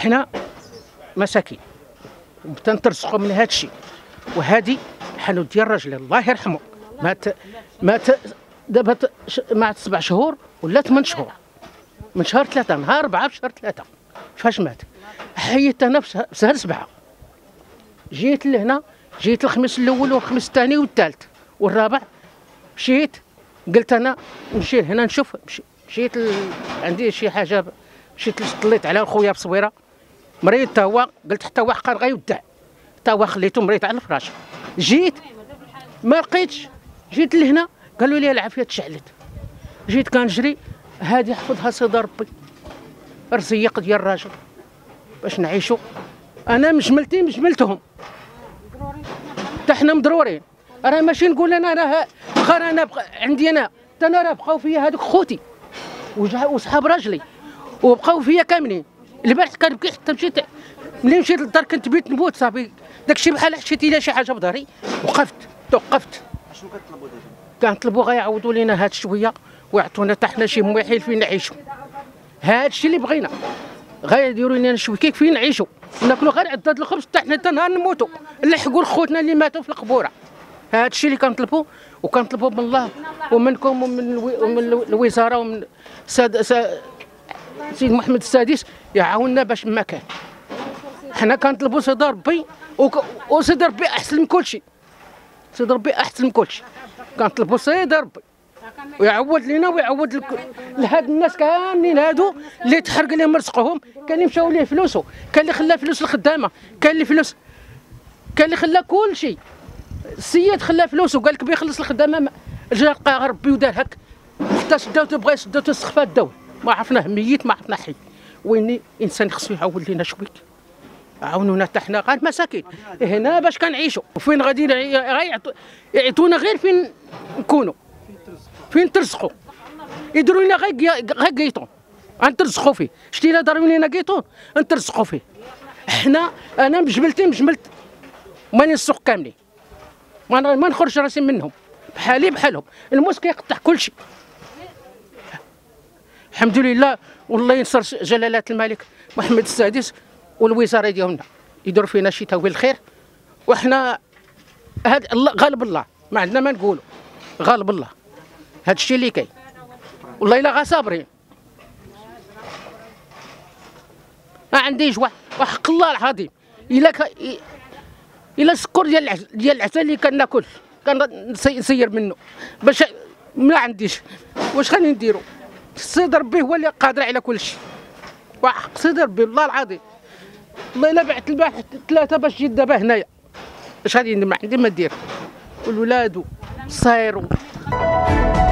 حنا مساكين تنترزقوا من هذا الشيء. وهذه حانوت ديال الراجل الله يرحمه مات دابا مع 7 شهور ولا 8 شهور، من شهر 3 نهار 4 في شهر 3 فاش مات. حيت انا في شهر 7 جيت لهنا، جيت الخميس الاول والخميس الثاني والثالث والرابع، مشيت قلت انا نمشي هنا نشوف. مشيت عندي شي حاجه، مشيت طليت على خويا بصويره مريض تا هو، قلت حتى هو حقا غيودع، تا هو خليته مريض على الفراش. جيت ما لقيتش، جيت لهنا قالوا لي العافيه تشعلت. جيت كنجري، هذه حفظها سيدي ربي رزيق ديال الراجل باش نعيشوا. انا مجملتهم حتى حنا مضرورين. راه ماشي نقول انا راه غير انا عندي انا حتى انا راه بقاو فيا هذوك خوتي وصحاب راجلي وبقاو فيا كاملين. البارح كنبكي حتى مشيت، ملي مشيت للدار كنت بغيت نموت صافي. داكشي بحال حشيت الى شي حاجه بظهري توقفت. شنو كتطلبوا دابا؟ كنطلبوا غيعوضوا لينا هاد شويه ويعطونا حتى حنا شي مواحل فين نعيشوا. هاد الشيء اللي بغينا، غيديروا لنا شويه كيف فين نعيشوا، ناكلوا غير عداد الخبز حتى حنا نهار نموتوا، نلحقوا خوتنا اللي ماتوا في القبوره. هاد الشيء اللي كنطلبوا، وكنطلبوا من الله ومنكم ومن الوزاره ومن سيد محمد السادس يعاوننا باش ما كان. حنا كنطلبوا سيدي ربي وسيدي ربي احسن من كل شيء، سيدي ربي احسن من كل شيء. كنطلبوا سيدي ربي ويعوض لنا ويعوض لهاد الناس كاملين هادو اللي تحرق لهم رزقهم. كان اللي مشاو ليه فلوسه، كان اللي خلى فلوس الخدامه، كان اللي فلوس، كان اللي خلى كل شيء. السيد خلى فلوسه وقال لك بيخلص الخدامه، جا لقى ربي ودار هك حتى شداوته بغا يشداوته السخفه داو، ما عرفناه ميت ما عرفنا حي. وين انسان خصو يعاود لنا شويه، عاونونا حتى حنا غير مساكين هنا باش كنعيشوا. وفين غادي يعطونا غير فين نكونوا، فين ترزقوا. يديروا لنا غير قيطون غنترزقوا فيه. شتي الا داروا لنا قيطون نترزقوا فيه. حنا انا مجملت ماني السوق كاملين، ما نخرج راسي منهم، بحالي بحالهم. الموس كيقطع كل شيء. الحمد لله والله ينصر جلاله الملك محمد السادس والوزاره ديالنا يديروا فينا شي تاويل الخير. وحنا هاد غالب الله، ما عندنا ما نقولوا، غالب الله. هاد الشيء اللي كاين والله الا غا صابرين. ما عنديش وحق الله العظيم، الا السكر ديال العسل اللي كناكل كنسير منه باش ما عنديش. واش غادي نديروا؟ سيدي ربي هو اللي قادر على كل شيء، وحق سيدي ربي والله العظيم. والله الا بعت البارح 3 باش جيت دابا هنايا، اش غادي ما عندي ما ندير. والولاد صايروا